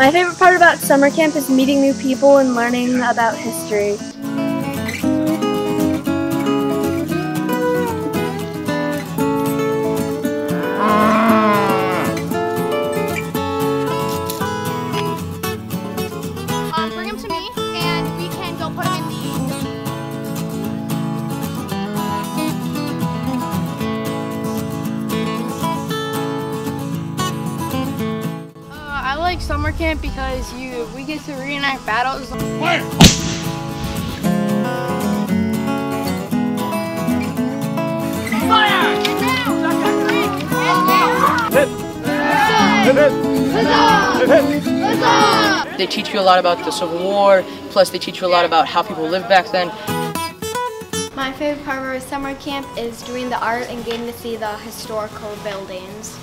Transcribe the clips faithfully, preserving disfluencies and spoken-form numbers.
My favorite part about summer camp is meeting new people and learning about history. Um, bring them to me and we can go put them in the... I like summer camp because you we get to reenact battles. Fire! Fire! Get down! They teach you a lot about the Civil War, plus they teach you a lot about how people lived back then. My favorite part of our summer camp is doing the art and getting to see the historical buildings.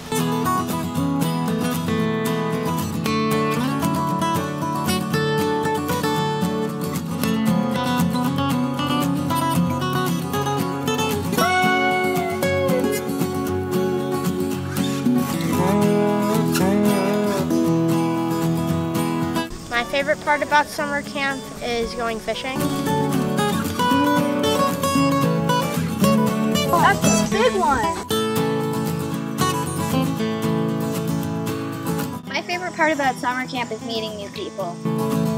My favorite part about summer camp is going fishing. That's a big one! My favorite part about summer camp is meeting new people.